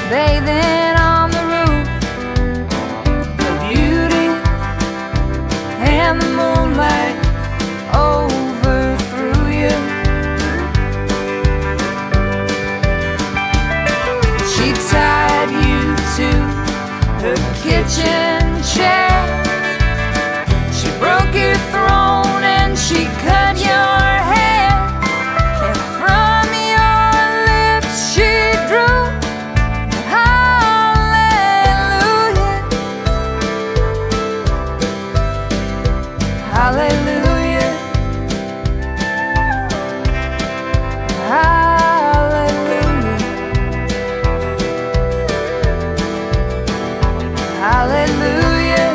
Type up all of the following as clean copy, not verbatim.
bathing on the roof. The beauty and the moonlight overthrew you. She tied you to her kitchen chair. She broke your throne and she cut your hair. And from your lips she drew hallelujah, hallelujah, hallelujah, hallelujah,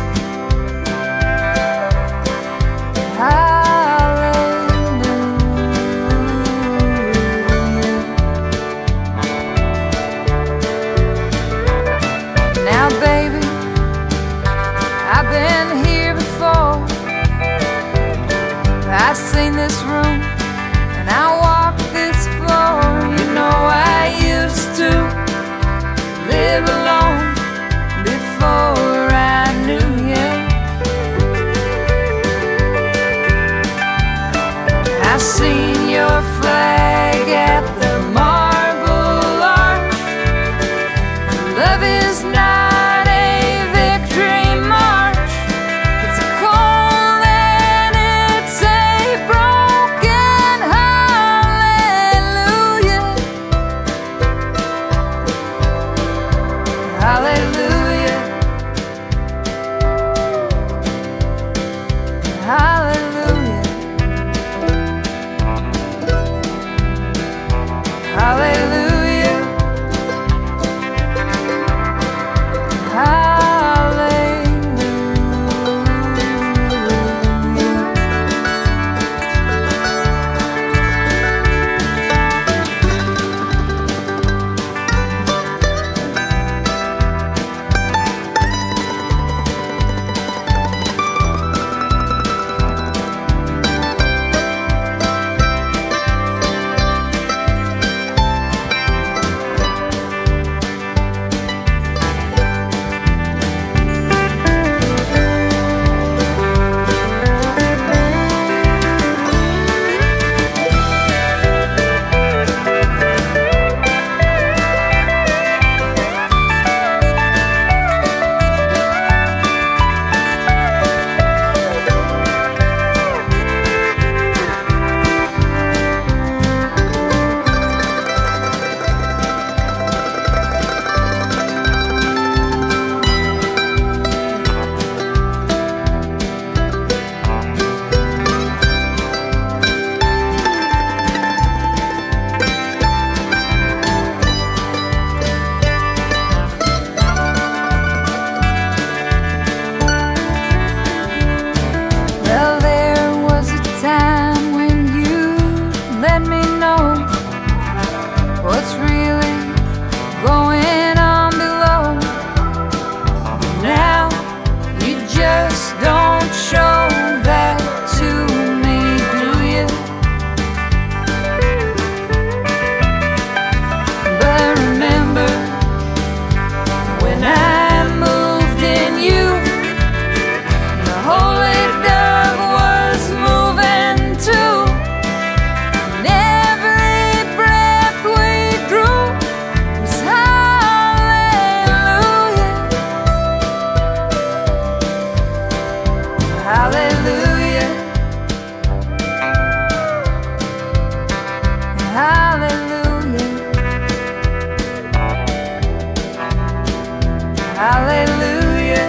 hallelujah. Now baby, I've been here before. I've seen this room and I walked this floor. You know I used to live alone before I knew you. I've seen your flag at the Marble Arch. Love is not a victory march. It's a cold and it's a broken hallelujah, hallelujah, hallelujah, hallelujah, well, there was a time when you let me know what's really going on below. Now you just don't show that to me, do you? But remember when I moved in you, the holy dove was moving too. And every breath we drew was hallelujah, hallelujah, hallelujah, hallelujah,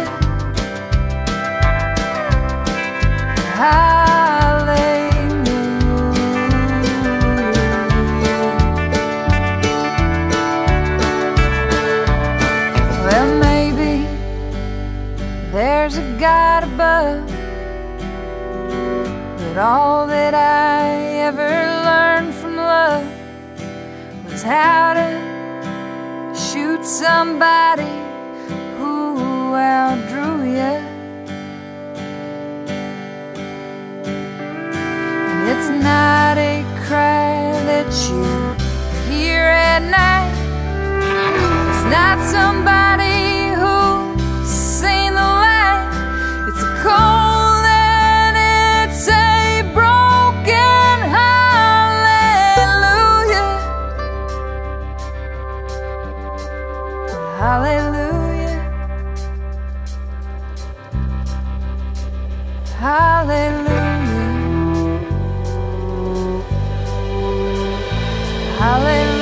hallelujah. Well, maybe there's a God above, but all that I ever learned from love was how to shoot somebody who outdrew you. And it's not a cry that you hear at night. It's not somebody who's seen the light. It's a cold and it's a broken hallelujah. Hallelujah. Hallelujah. Hallelujah.